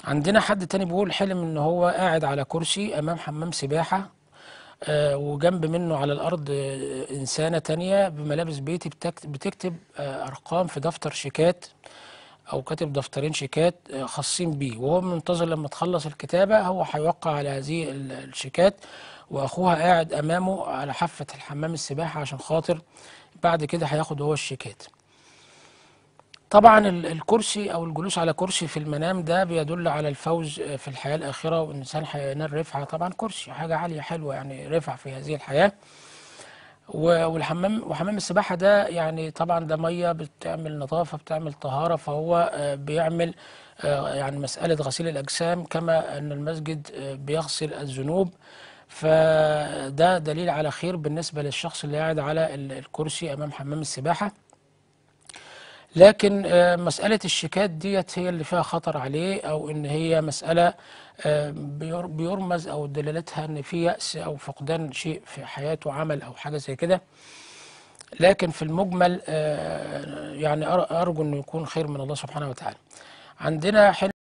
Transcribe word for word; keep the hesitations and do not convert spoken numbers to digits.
عندنا حد تاني بيقول حلم ان هو قاعد على كرسي امام حمام سباحة، آه، وجنب منه على الارض آه، انسانة تانية بملابس بيتي بتكت- بتكتب آه، ارقام في دفتر شيكات، او كاتب دفترين شيكات آه، خاصين بيه، وهو منتظر لما تخلص الكتابة هو هيوقع على هذه ال- الشيكات، واخوها قاعد امامه على حافة الحمام السباحة عشان خاطر بعد كده هياخد هو الشيكات. طبعا ال- الكرسي او الجلوس على كرسي في المنام ده بيدل على الفوز في الحياة الآخرة، والإنسان هينال رفعة. طبعا كرسي حاجة عالية حلوة، يعني رفعة في هذه الحياة. و- والحمام وحمام السباحة ده يعني طبعا ده مية بتعمل نظافة، بتعمل طهارة، فهو آه، بيعمل آه، يعني مسألة غسيل الأجسام، كما أن المسجد آه، بيغسل الذنوب. فده دليل على خير بالنسبة للشخص اللي قاعد على ال- الكرسي أمام حمام السباحة. لكن آه، مسألة الشيكات ديت هي اللي فيها خطر عليه، أو إن هي مسألة آه، بير- بيرمز أو دلالتها إن في يأس أو فقدان شيء في حياته، عمل أو حاجة زي كده. لكن في المجمل آه، يعني أر- أرجو إنه يكون خير من الله سبحانه وتعالى. عندنا حلم